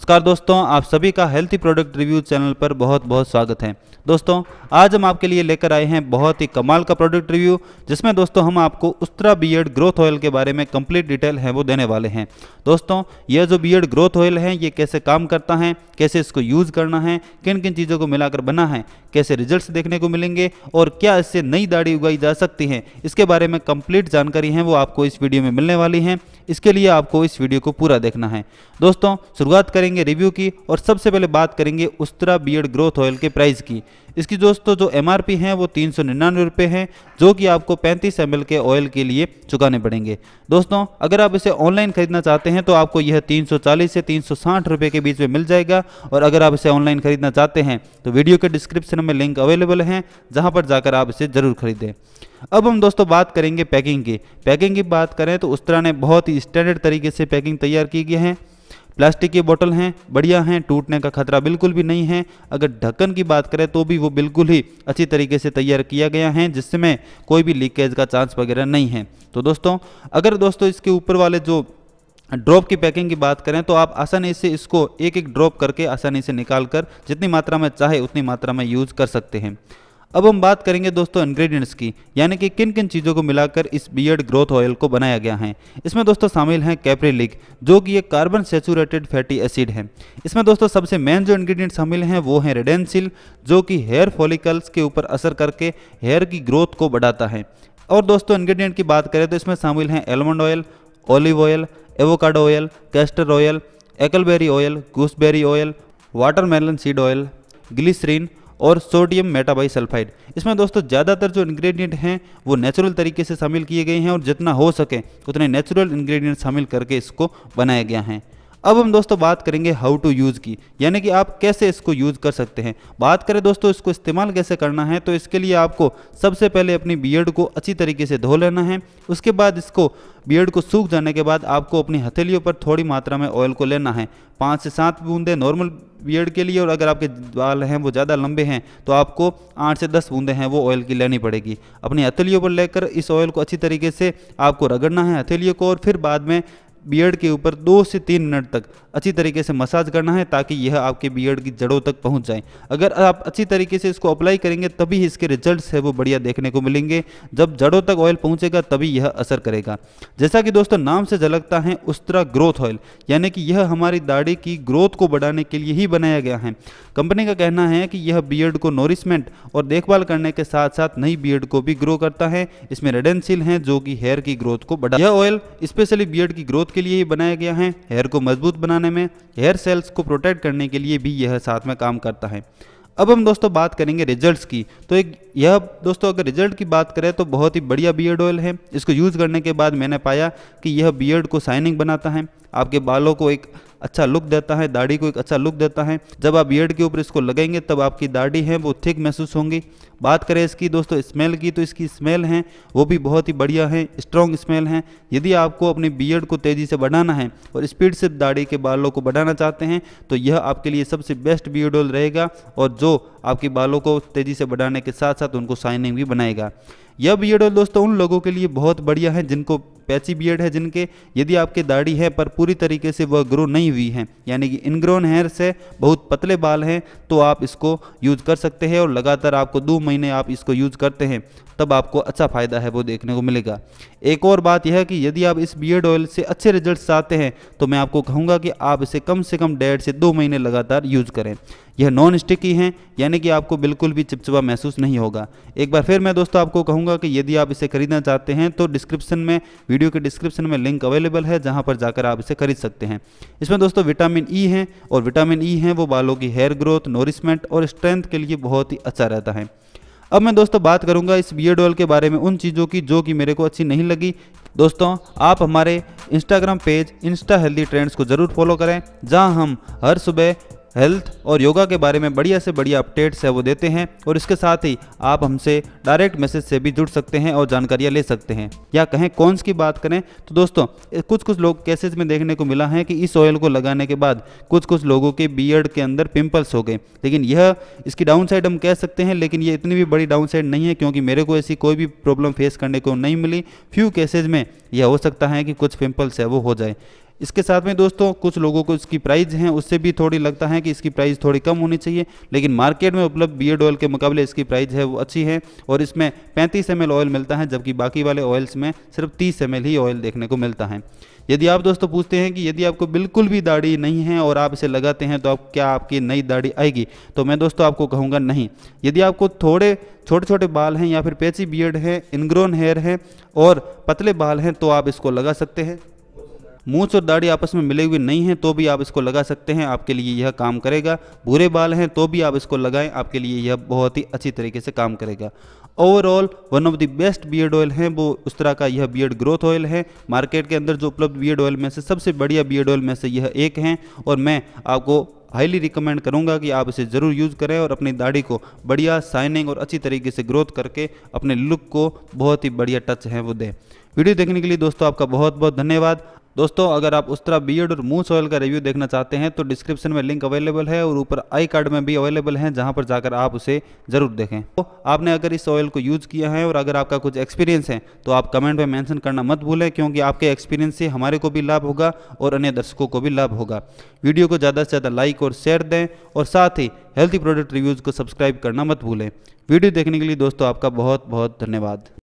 नमस्कार दोस्तों, आप सभी का हेल्थी प्रोडक्ट रिव्यू चैनल पर बहुत बहुत स्वागत है। दोस्तों आज हम आपके लिए लेकर आए हैं बहुत ही कमाल का प्रोडक्ट रिव्यू, जिसमें दोस्तों हम आपको उस्त्रा बियर्ड ग्रोथ ऑयल के बारे में कंप्लीट डिटेल है वो देने वाले हैं। दोस्तों यह जो बियर्ड ग्रोथ ऑयल है ये कैसे काम करता है, कैसे इसको यूज़ करना है, किन किन चीज़ों को मिलाकर बना है, कैसे रिजल्ट्स देखने को मिलेंगे और क्या इससे नई दाढ़ी उगाई जा सकती है, इसके बारे में कंप्लीट जानकारी है वो आपको इस वीडियो में मिलने वाली है। इसके लिए आपको इस वीडियो को पूरा देखना है। दोस्तों शुरुआत करेंगे रिव्यू की और सबसे पहले बात करेंगे उस्त्रा बियर्ड ग्रोथ ऑयल के प्राइस की। इसकी दोस्तों जो एमआरपी है वो 399 रुपये है, जो कि आपको 35 ml के ऑयल के लिए चुकाने पड़ेंगे। दोस्तों अगर आप इसे ऑनलाइन खरीदना चाहते हैं तो आपको यह 340 से 360 रुपये के बीच में मिल जाएगा, और अगर आप इसे ऑनलाइन खरीदना चाहते हैं तो वीडियो के डिस्क्रिप्शन में लिंक अवेलेबल है, जहां पर जाकर आप इसे ज़रूर खरीदें। अब हम दोस्तों बात करेंगे पैकिंग की बात करें तो उस्त्रा ने बहुत ही स्टैंडर्ड तरीके से पैकिंग तैयार की गई है। प्लास्टिक की बोतल हैं, बढ़िया हैं, टूटने का खतरा बिल्कुल भी नहीं है। अगर ढक्कन की बात करें तो भी वो बिल्कुल ही अच्छी तरीके से तैयार किया गया है, जिसमें कोई भी लीकेज का चांस वगैरह नहीं है। तो दोस्तों अगर दोस्तों इसके ऊपर वाले जो ड्रॉप की पैकिंग की बात करें तो आप आसानी से इसको एक एक ड्रॉप करके आसानी से निकाल कर जितनी मात्रा में चाहे उतनी मात्रा में यूज़ कर सकते हैं। अब हम बात करेंगे दोस्तों इंग्रेडिएंट्स की, यानी कि किन किन चीज़ों को मिलाकर इस बियर्ड ग्रोथ ऑयल को बनाया गया है। इसमें दोस्तों शामिल हैं कैप्रिलिक, जो कि एक कार्बन सैचुरेटेड फैटी एसिड है। इसमें दोस्तों सबसे मेन जो इंग्रेडिएंट शामिल हैं वो हैं रेडेंसिल, जो कि हेयर फॉलिकल्स के ऊपर असर करके हेयर की ग्रोथ को बढ़ाता है। और दोस्तों इंग्रेडिएंट की बात करें तो इसमें शामिल हैं almond oil, olive oil, avocado oil, castor oil, एकलबेरी oil, gooseberry oil, watermelon seed oil, glycerine और सोडियम मेटाबाइसल्फाइड। इसमें दोस्तों ज़्यादातर जो इंग्रेडिएंट हैं वो नेचुरल तरीके से शामिल किए गए हैं, और जितना हो सके उतने नेचुरल इंग्रेडिएंट शामिल करके इसको बनाया गया है। अब हम दोस्तों बात करेंगे हाउ टू यूज़ की, यानी कि आप कैसे इसको यूज़ कर सकते हैं। बात करें दोस्तों इसको इस्तेमाल कैसे करना है, तो इसके लिए आपको सबसे पहले अपनी बियर्ड को अच्छी तरीके से धो लेना है। उसके बाद इसको बियर्ड को सूख जाने के बाद आपको अपनी हथेलियों पर थोड़ी मात्रा में ऑयल को लेना है, 5 से 7 बूंदे नॉर्मल बियर्ड के लिए, और अगर आपके बाल हैं वो ज़्यादा लंबे हैं तो आपको 8 से 10 बूंदे हैं वो ऑयल की लेनी पड़ेगी। अपनी हथेलियों पर लेकर इस ऑयल को अच्छी तरीके से आपको रगड़ना है हथेलियों को, और फिर बाद में बियर्ड के ऊपर 2 से 3 मिनट तक अच्छी तरीके से मसाज करना है, ताकि यह आपके बियर्ड की जड़ों तक पहुंच जाए। अगर आप अच्छी तरीके से इसको अप्लाई करेंगे तभी इसके रिजल्ट्स है वो बढ़िया देखने को मिलेंगे। जब जड़ों तक ऑयल पहुंचेगा तभी यह असर करेगा। जैसा कि दोस्तों नाम से झलकता है उस्त्रा ग्रोथ ऑयल, यानी कि यह हमारी दाढ़ी की ग्रोथ को बढ़ाने के लिए ही बनाया गया है। कंपनी का कहना है कि यह बियर्ड को नोरिशमेंट और देखभाल करने के साथ साथ नई बियर्ड को भी ग्रो करता है। इसमें रेडेंसिल हैं जो कि हेयर की ग्रोथ को बढ़ा। यह ऑयल स्पेशली बियर्ड की ग्रोथ के लिए ही बनाया गया है। हेयर को मजबूत बनाने में, हेयर सेल्स को प्रोटेक्ट करने के लिए भी यह साथ में काम करता है। अब हम दोस्तों बात करेंगे रिजल्ट्स की, तो यह दोस्तों अगर रिजल्ट की बात करें तो बहुत ही बढ़िया बियर्ड ऑयल है। इसको यूज़ करने के बाद मैंने पाया कि यह बियर्ड को शाइनिंग बनाता है, आपके बालों को एक अच्छा लुक देता है, दाढ़ी को एक अच्छा लुक देता है। जब आप बियर्ड के ऊपर इसको लगाएंगे तब आपकी दाढ़ी है वो थिक महसूस होंगी। बात करें इसकी दोस्तों स्मेल की, तो इसकी स्मेल है वो भी बहुत ही बढ़िया है, स्ट्रॉन्ग स्मेल है। यदि आपको अपनी बियर्ड को तेज़ी से बढ़ाना है और स्पीड से दाढ़ी के बालों को बढ़ाना चाहते हैं तो यह आपके लिए सबसे बेस्ट बियर्ड ऑयल रहेगा, और जो आपके बालों को तेज़ी से बढ़ाने के साथ साथ उनको शाइनिंग भी बनाएगा। यह बियर्ड ऑयल दोस्तों उन लोगों के लिए बहुत बढ़िया है जिनको पैची बियर्ड है, जिनके यदि आपके दाढ़ी है पर पूरी तरीके से वह ग्रो नहीं हुई है, यानी कि इनग्रोन हेयर से बहुत पतले बाल हैं, तो आप इसको यूज़ कर सकते हैं। और लगातार आपको 2 महीने आप इसको यूज़ करते हैं तब आपको अच्छा फ़ायदा है वो देखने को मिलेगा। एक और बात यह है कि यदि आप इस बियर्ड ऑयल से अच्छे रिजल्ट चाहते हैं तो मैं आपको कहूँगा कि आप इसे कम से कम 1.5 से 2 महीने लगातार यूज़ करें। यह नॉन स्टिकी हैं, यानी कि आपको बिल्कुल भी चिपचिपा महसूस नहीं होगा। एक बार फिर मैं दोस्तों आपको कहूँगा कि यदि आप इसे खरीदना चाहते हैं तो वीडियो के डिस्क्रिप्शन में लिंक अवेलेबल है, जहाँ पर जाकर आप इसे खरीद सकते हैं। इसमें दोस्तों विटामिन ई है, और विटामिन ई है वो बालों की हेयर ग्रोथ, नोरिशमेंट और स्ट्रेंथ के लिए बहुत ही अच्छा रहता है। अब मैं दोस्तों बात करूंगा इस बियर्ड ऑयल के बारे में उन चीज़ों की जो कि मेरे को अच्छी नहीं लगी। दोस्तों आप हमारे Instagram page Insta healthy trends को ज़रूर फॉलो करें, जहां हम हर सुबह हेल्थ और योगा के बारे में बढ़िया से बढ़िया अपडेट्स है वो देते हैं, और इसके साथ ही आप हमसे डायरेक्ट मैसेज से भी जुड़ सकते हैं और जानकारियाँ ले सकते हैं। या कहें कॉन्स की बात करें तो दोस्तों कुछ लोग केसेस में देखने को मिला है कि इस ऑयल को लगाने के बाद कुछ लोगों के बियर्ड के अंदर पिंपल्स हो गए, लेकिन यह इसकी डाउन साइड हम कह सकते हैं, लेकिन ये इतनी भी बड़ी डाउन साइड नहीं है, क्योंकि मेरे को ऐसी कोई भी प्रॉब्लम फेस करने को नहीं मिली। फ्यू केसेज में यह हो सकता है कि कुछ पिंपल्स है वो हो जाए। इसके साथ में दोस्तों कुछ लोगों को इसकी प्राइस है उससे भी थोड़ी लगता है कि इसकी प्राइस थोड़ी कम होनी चाहिए, लेकिन मार्केट में उपलब्ध बियर्ड ऑयल के मुकाबले इसकी प्राइस है वो अच्छी है और इसमें 35 ml ऑयल मिलता है, जबकि बाकी वाले ऑयल्स में सिर्फ 30 ml ही ऑयल देखने को मिलता है। यदि आप दोस्तों पूछते हैं कि यदि आपको बिल्कुल भी दाढ़ी नहीं है और आप इसे लगाते हैं तो आप क्या आपकी नई दाढ़ी आएगी, तो मैं दोस्तों आपको कहूँगा नहीं। यदि आपको थोड़े छोटे छोटे बाल हैं या फिर पैची बियर्ड है, इनग्रोन हेयर है और पतले बाल हैं तो आप इसको लगा सकते हैं। मूंछ और दाढ़ी आपस में मिले हुए नहीं हैं तो भी आप इसको लगा सकते हैं, आपके लिए यह काम करेगा। भूरे बाल हैं तो भी आप इसको लगाएं, आपके लिए यह बहुत ही अच्छी तरीके से काम करेगा। Overall one of the best beard oil है वो उस्तरा का यह बियर्ड ग्रोथ ऑयल है। मार्केट के अंदर जो उपलब्ध बियर्ड ऑयल में से सबसे बढ़िया बियर्ड ऑयल में से यह एक है और मैं आपको हाईली रिकमेंड करूंगा कि आप इसे ज़रूर यूज़ करें और अपनी दाढ़ी को बढ़िया शाइनिंग और अच्छी तरीके से ग्रोथ करके अपने लुक को बहुत ही बढ़िया टच है वो दें। वीडियो देखने के लिए दोस्तों आपका बहुत बहुत धन्यवाद। दोस्तों अगर आप उस्तरा बियर्ड और मूंछ ऑयल का रिव्यू देखना चाहते हैं तो डिस्क्रिप्शन में लिंक अवेलेबल है और ऊपर आई कार्ड में भी अवेलेबल है, जहां पर जाकर आप उसे ज़रूर देखें। तो आपने अगर इस ऑयल को यूज़ किया है और अगर आपका कुछ एक्सपीरियंस है तो आप कमेंट में मेंशन करना मत भूलें, क्योंकि आपके एक्सपीरियंस से हमारे को भी लाभ होगा और अन्य दर्शकों को भी लाभ होगा। वीडियो को ज़्यादा से ज़्यादा लाइक और शेयर दें और साथ ही हेल्थी प्रोडक्ट रिव्यूज़ को सब्सक्राइब करना मत भूलें। वीडियो देखने के लिए दोस्तों आपका बहुत बहुत धन्यवाद।